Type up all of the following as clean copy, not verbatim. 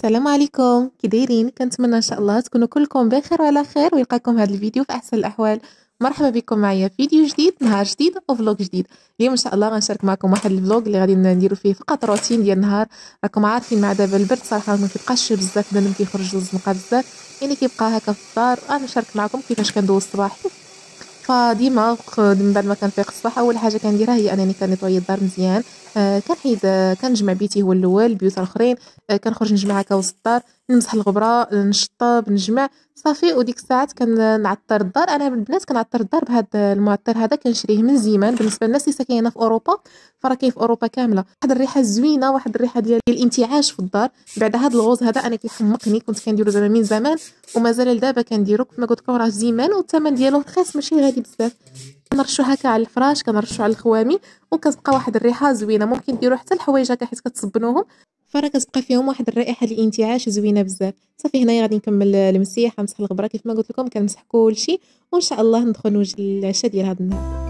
السلام عليكم، كي دايرين؟ كنتمنى ان شاء الله تكونوا كلكم بخير وعلى خير ويلقاكم هذا الفيديو في احسن الاحوال. مرحبا بكم معايا في فيديو جديد، نهار جديد وفلوق جديد. اليوم ان شاء الله غنشارك معكم واحد الفلوق اللي غادي نديرو فيه فقط روتين ديال النهار. راكم عارفين مع دابا البرد صراحه ما كيبقاش بزاف، بنادم كيخرج للزنقه بزاف، يعني كيبقى هكا في الدار. غنشارك معكم كيفاش كندوز صباحي. فديما من بعد ما كنفيق الصباح اول حاجه كنديرها هي انني كنيطوي الدار مزيان. كنحيد، كنجمع بيتي هو الاول، البيوت الاخرين كنخرج نجمع هكا وسط الدار، نمسح الغبره، نشطب، نجمع صافي. وديك الساعات كنعطر الدار. انا البنات كنعطر الدار بهذا المعطر هذا، كنشريه من زيمان. بالنسبه للناس اللي ساكنين هنا في اوروبا فراه كاين في اوروبا كامله واحد الريحه زوينه، واحد الريحه ديال الانتعاش في الدار. بعد هذا الغوز هذا انا كيحمقني، كنت كنديرو زعما من زمان ومازال دابا كنديرو. كما قلت لكم راه زيمان والثمن ديالو رخيص ماشي غالي بزاف. كنرشو هكا على الفراش، كنرشو على الخوامي، وكتبقى واحد الريحه زوينه. ممكن ديروا حتى الحوايج هكا حيت كتصبنوهم، فراه كتبقى فيهم واحد الرائحه ديال الانتعاش زوينه بزاف. صافي هنايا غادي نكمل المسيح، نمسح الغبره كيف ما قلت لكم، كنمسح كلشي وان شاء الله ندخل نوجد العشاء ديال هذا النهار.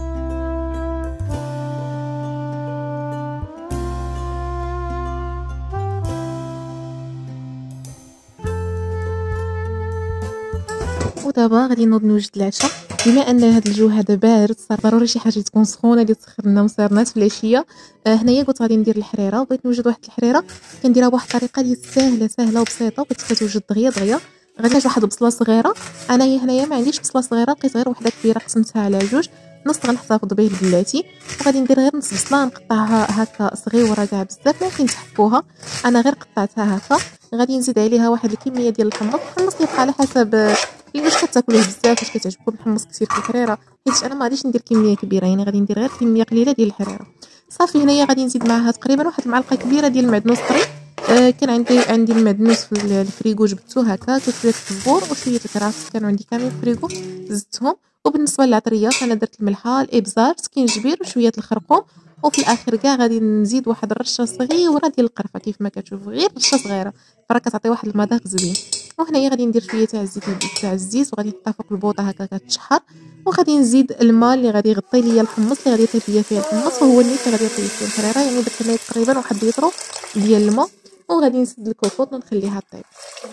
ودابا غادي نوض نوجد العشاء. بما ان هذا الجو هذا بارد صار ضروري شي حاجه تكون سخونه اللي تسخن لنا وصيرنات في العشيه. هنايا قلت غادي ندير الحريره، بغيت نوجد واحد الحريره كنديرها بواحد الطريقه اللي سهله وبسيطه وكتوجد دغيا دغيا. غادي نحتاج واحد البصله صغيره. انا هنايا ما عنديش بصله صغيره، لقيت غير وحده كبيره قسمتها على جوج، نص غنحتفظ به لبلاتي. وغادي ندير غير نص بصله نقطعها هكا صغيره كاع بزاف، ممكن تحكوها، انا غير قطعتها هكا. غادي نزيد عليها واحد الكميه ديال الحمص يبقى على حسب واش كتاكلوه بزاف، واش كتعجبكم الحمص كثير في الحريره، حيت انا ما غاديش ندير كميه كبيره، يعني غادي ندير غير كميه قليله ديال الحريره. صافي هنايا غادي نزيد معها تقريبا واحد المعلقه كبيره ديال المعدنوس طري. كان عندي المعدنوس في الفريغو، جبدتو هكا، شويه الزبور وشويه الكراس كانوا عندي كاملين في الفريغو زدتهم. وبالنسبه للعطريات انا درت الملحه، الابزار، سكينجبير وشويه الخرقوم. وفي الاخر كاع غادي نزيد واحد الرشه صغيره ديال القرفه كيف ما كتشوفوا، غير رشه صغيره فراه كتعطي واحد المذاق زوين. وهنايا غادي ندير شويه تاع الزيت تاع الزيت وغادي نحطها فوق البوطه هكا كتشحر. وغادي نزيد الماء اللي غادي يغطي ليا الحمص، اللي غادي يطيب ليا فيه الحمص، وهو اللي غادي يطيب فيه الحريره. يعني درت هنايا تقريبا واحد لتر ديال الماء. وغادي نسد الكوكوط ونخليها طيب.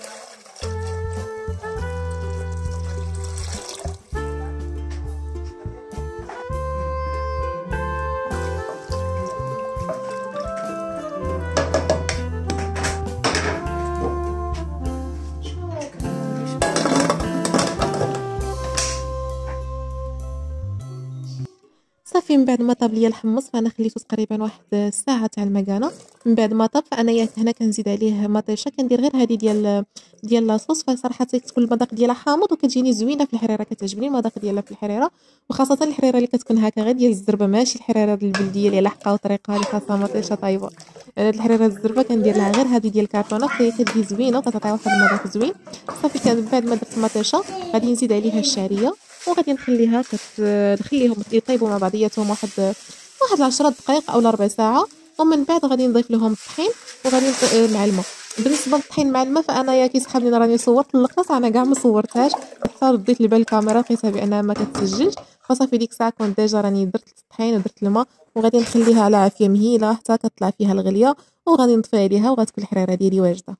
صافي من بعد ما طاب ليا الحمص فانا خليته تقريبا واحد الساعه تاع المكانه. من بعد ما طاب فانا هنا كنزيد عليه مطيشه، كندير غير هذه ديال لاصوص. فصراحه تكون المذاق ديالها حامض وكتجيني زوينه في الحريره، كتعجبني المذاق ديالها في الحريره، وخاصه الحريره اللي كتكون هكا غير ديال الزربه، ماشي الحريره البلديه اللي لاحقه وطريقه اللي خاصها مطيشه طايبه. الحريره الزربه كندير لها غير هذه ديال الكرتونه، فهي كتجي زوينه وكتعطي واحد المذاق زوين. صافي كان بعد ما درت المطيشه غادي نزيد عليها الشعريه، وغادي نخليها نخليهم يطيبوا مع بعضياتهم واحد 10 دقائق او ربع ساعه. ومن بعد غادي نضيف لهم الطحين وغادي مع الماء. بالنسبه للطحين مع الماء فانا يا كيسحابني راني صورت اللقطه، انا كاع ما صورتهاش حتى رديت لبال الكاميرا لقيتها بانها ما كتسجلش. فصافي ديك الساعه كنت ديجا راني درت الطحين ودرت الماء، وغادي نخليها على عافيه مهيله حتى كتطلع فيها الغليه، وغادي نطفي عليها وغتكون الحريره ديالي واجده.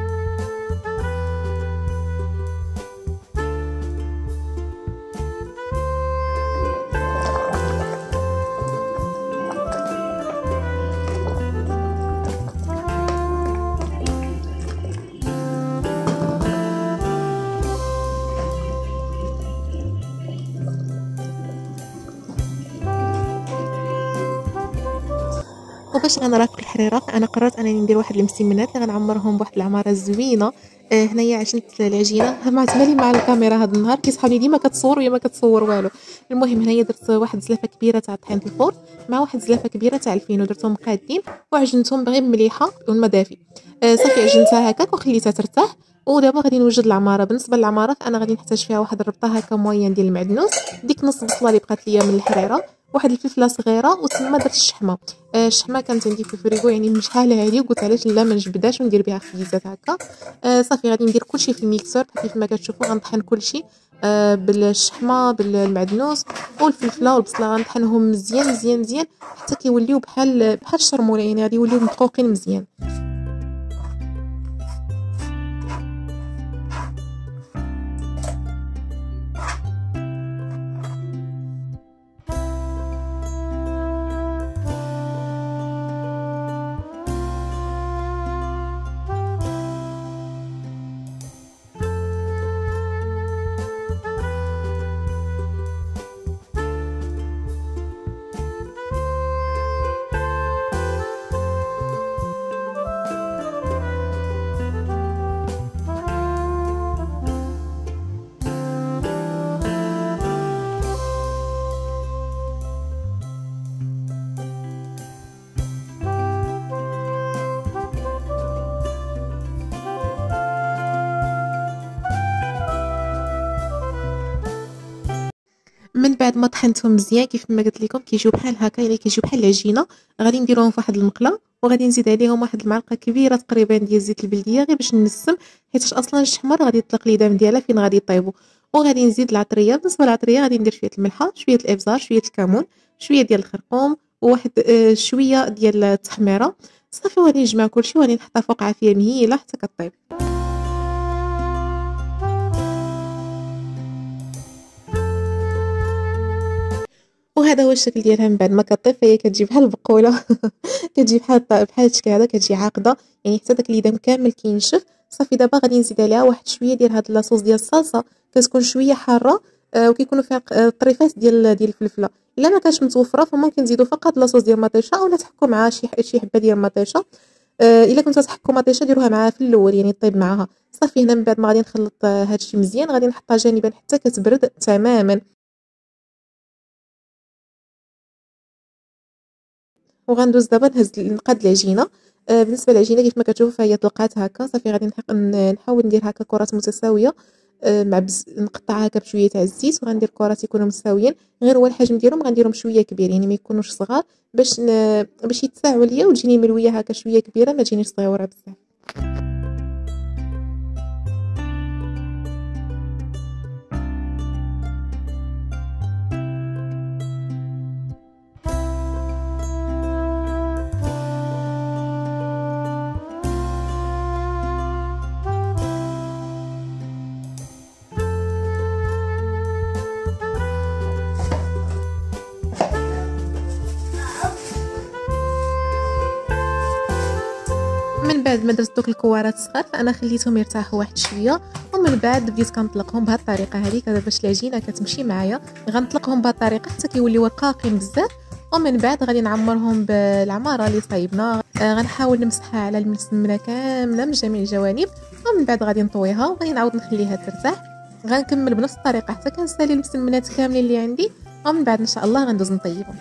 وباش غنراكب الحريره انا قررت انني ندير واحد المسمنات اللي غنعمرهم بواحد العماره زوينه. هنايا عجنت العجينه، فهمت مالي مع الكاميرا هذا النهار كيسحابني ديما كتصور وهي ما كتصور والو. المهم هنايا درت واحد زلافه كبيره تاع الطحين في الفرن مع واحد زلافه كبيره تاع الفينو، درتهم قادين وعجنتهم غير مليحه والماء دافي. صافي عجنتها هكاك وخليتها ترتاح. ودابا غادي نوجد العماره. بالنسبه للعماره فانا غادي نحتاج فيها واحد الربطه هكا موين ديال المعدنوس، ديك نص بصله اللي بقات ليا من الحريره، واحد الفلفله صغيره، وتما درت الشحمه. الشحمه كانت عندي في الفريغو يعني مشحاله هذه، وقلت علاش لا ما نجبدهاش وندير بها خبيزات هكا. صافي غادي ندير كلشي في الميكسور كيف ما كتشوفوا، غنطحن كلشي بالشحمه بالمعدنوس والفلفله والبصله، غنطحنهم مزيان مزيان مزيان حتى كيوليو بحال الشرموله، يعني غادي يوليو مدقوقين مزيان. من بعد ما طحنتهم مزيان كيف ما قلت لكم كيجيو بحال هكا، يعني كيجيو بحال العجينه. غادي نديروهم في واحد المقله، وغادي نزيد عليهم واحد المعلقه كبيره تقريبا ديال زيت البلديه غير باش نسم، حيت اصلا الشحمر غادي يطلق ليدام ديالها فين غادي يطيبوا. وغادي نزيد العطريه. بالنسبه للعطريه غادي ندير شويه الملحه، شويه الابزار، شويه الكمون، شويه ديال الخرقوم، وواحد شويه ديال التحميره. صافي وغادي نجمع كلشي وغادي نحطها فوق عافيه مهيله حتى كطيب. وهذا هو الشكل ديالها من بعد ما كطيب. فهي كتجي بحال البقوله كتجي بحال الشكل هذا، كتجي عاقده يعني حتى داك الليدام كامل كينشف. صافي دابا غادي نزيد عليها واحد شويه ديال هاد لاصوص ديال الصلصه، كتكون شويه حاره، وكيكونوا فيها طريفات ديال الفلفله. الا ما كانش متوفره فممكن نزيدوا فقط لاصوص ديال مطيشه، اولا تحكوا معها شي حبه ديال مطيشه. الا كنتو تحكوا مطيشه ديروها معها في الاول يعني طيب معها. صافي هنا من بعد ما غادي نخلط هادشي مزيان، غادي نحطها جانبا حتى كتبرد تماما. وغندوز دابا نقاد العجينه. بالنسبه للعجينه كيف ما كتشوفوا فهي طلقات هكا. صافي غادي نحاول ندير هكا كرات متساويه، مع نقطعها هكا بشويه تاع الزيت، وغندير كرات يكونوا متساويين. غير هو الحجم ديالهم غنديرهم شويه كبير، يعني ما يكونوش صغار، باش يتساعوا ليا وتجيني ملويه هكا شويه كبيره، ما تجينيش صغيره بزاف. من بعد ما درت دوك الكوارات الصغار فانا خليتهم يرتاحوا واحد شويه، ومن بعد بديت كنطلقهم بهذه الطريقه هذه كذا باش العجينه كتمشي معايا. غنطلقهم بهذه الطريقه حتى كيوليو رقاقين بزاف. ومن بعد غادي نعمرهم بالعماره اللي صايبنا. غنحاول نمسحها على المسمنه كامله من جميع الجوانب، ومن بعد غادي نطويها وغادي نعاود نخليها ترتاح. غنكمل بنفس الطريقه حتى كنسالي المسمنات كاملين اللي عندي، ومن بعد ان شاء الله غندوز نطيبهم.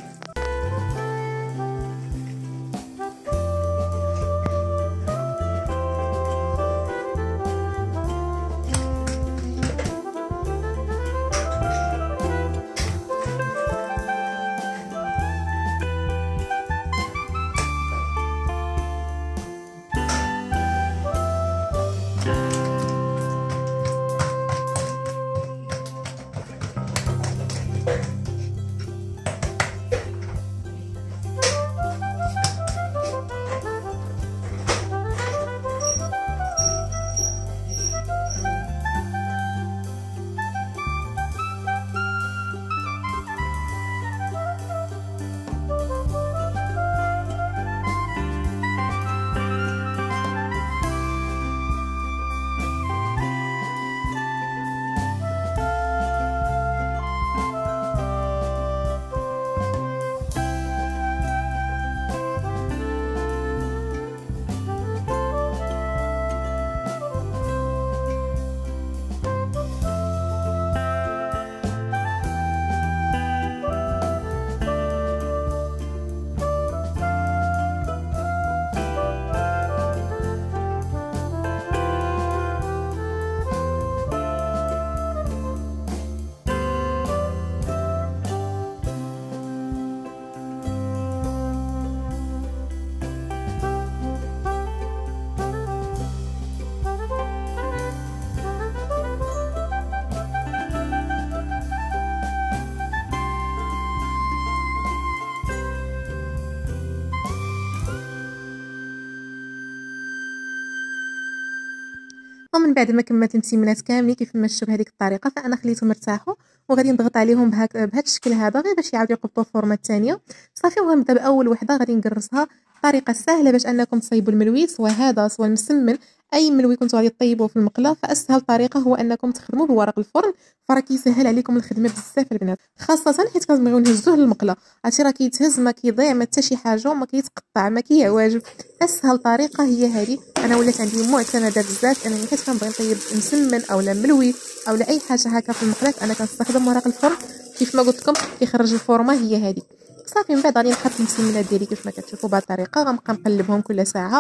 ومن بعد ما كملت المسمنات كاملين كيف ما شفتوا بهذيك الطريقه، فانا خليتهم ارتاحوا وغادي نضغط عليهم بهذا الشكل هذا غير باش يعاودوا يقبطوا الفورمه الثانيه. صافي وغنبدا باول وحده غادي نقرصها. طريقه سهله باش انكم تصايبوا الملوي، سواء هذا سواء المسمن، اي ملوي كنتوا غادي تطيبوه في المقله. فاسهل طريقه هو انكم تخدموا بورق الفرن، فراه كيسهل عليكم الخدمه بزاف البنات، خاصه حيت كنبغيو نهزوه للمقله. عرفتي راه كيتهز ما كيضيع ما حتى شي حاجه وما كيتقطع ما كيعواجب. اسهل طريقه هي هذه. انا ولات عندي معتمده بزاف، انني حيت كنبغي نطيب مسمن اولا ملوي اولا اي حاجه هكا في المقلاه انا كنستخدم ورق الفرن. كيف ما قلت لكم كيخرج الفورمه هي هذه. صافي من بعد غادي نحط المسمنات ديالي كيف ما كتشوفوا بهذه الطريقه. غنبقى نقلبهم كل ساعه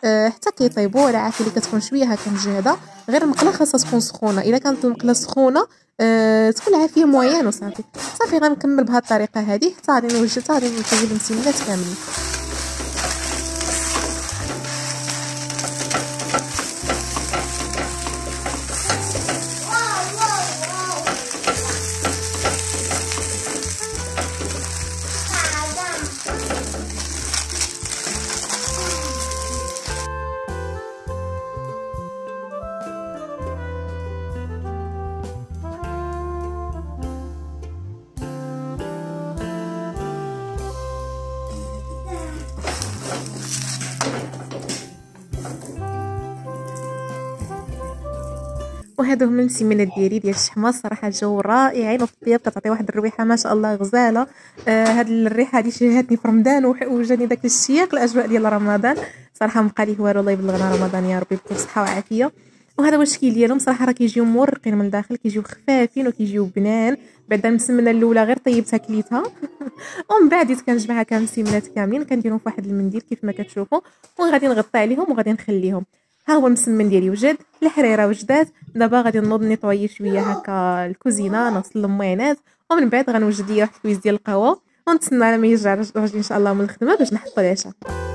حتى كيطيبوا. ولا عافيه اللي كتكون شويه هكا مجهده، غير المقله خاصها تكون سخونه. الا كانت المقله سخونه تكون العافيه موين وصافي. غنكمل بهذه الطريقه هذه حتى غادي نوجد، حتى غادي نوجد المسمنات كاملين. وهادو هما المسمنات ديالي ديال الشحمه. الصراحه الجو رائعين، وفي الطياب كتعطي واحد الرويحه ما شاء الله غزاله. هاد الريحه هادي شهاتني في رمضان وجاني داك الشياق الاجواء ديال رمضان. صراحه مبقى لي والو، الله يبلغنا رمضان يا ربي بكل صحه وعافيه. وهذا هو الشكل ديالهم. صراحه راه كيجيو مرقين من الداخل، كيجيو خفافين وكيجيو بنان. بعد المسمنه الاولى غير طيبتها كليتها ومن بعد بديت كنجمعها كمسمنات كاملين، كنديرهم في واحد المنديل كيف ما كتشوفوا، وغادي نغطي عليهم وغادي نخليهم. ها هو المسمن ديالي وجد، الحريره وجدات. دابا غادي نوض نيطويي شويه هكا الكوزينه، نغسل الموينات، ومن بعد غنوجد ليا واحد الكويس ديال القهوه، ونتسنى على ما يرجع راجلي ان شاء الله من الخدمه باش نحطوا العشاء.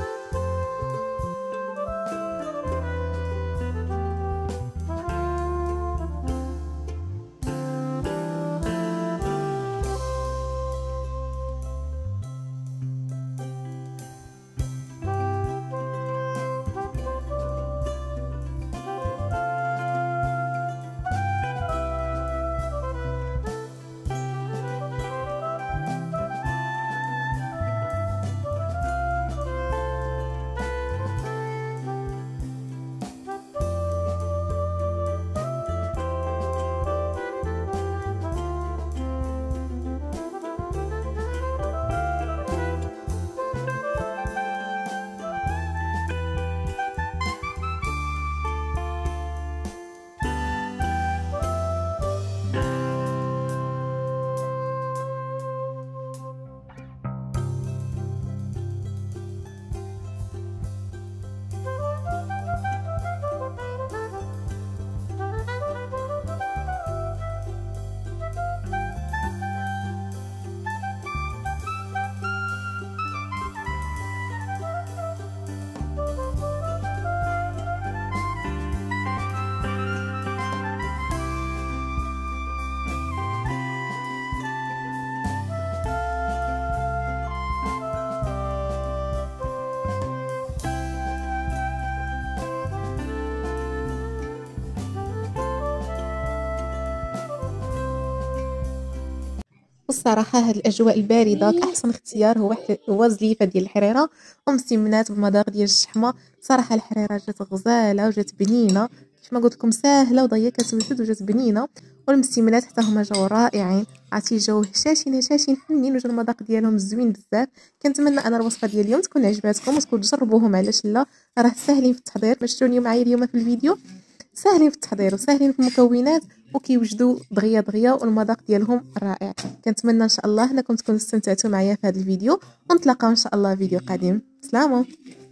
والصراحه هاد الاجواء البارده احسن اختيار هو زليفه ديال الحريره ومسمنات بالمذاق ديال الشحمه. صراحه الحريره جات غزاله وجات بنينه كيف ما قلت لكم، ساهله وضيه كتوجد وجات بنينه. والمسمنات حتى هما جاو رائعين، عرفتي جاو هشاشين حنين، وجا المذاق ديالهم زوين بزاف. كنتمنى انا الوصفه ديال اليوم تكون عجباتكم وتكونوا تجربوهم، علاش لا، راه ساهلين في التحضير. باش تشوفوا معايا اليوم في الفيديو، ساهلين في التحضير وساهلين في المكونات وكيوجدوا دغيا والمذاق ديالهم رائع. كنتمنى ان شاء الله انكم تكونوا استمتعتوا معايا في هذا الفيديو، ونتلاقاو ان شاء الله في فيديو قادم. سلام.